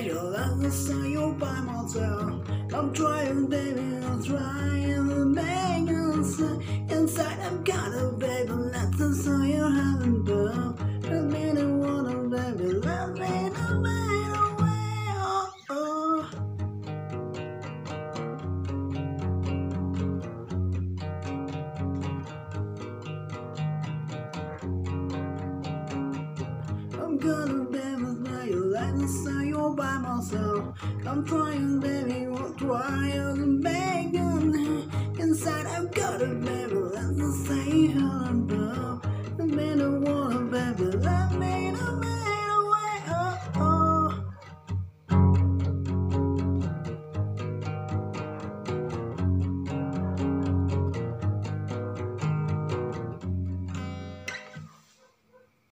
baby, let me see you by myself. I'm trying, baby, I'm trying to make you see. Inside I've got a baby, let me see you having love. Let me the water, baby, let me the way, oh, oh. I'm gonna baby, baby, let me see you by myself. I'm trying, baby, I'm trying to make you. Inside I've got a baby.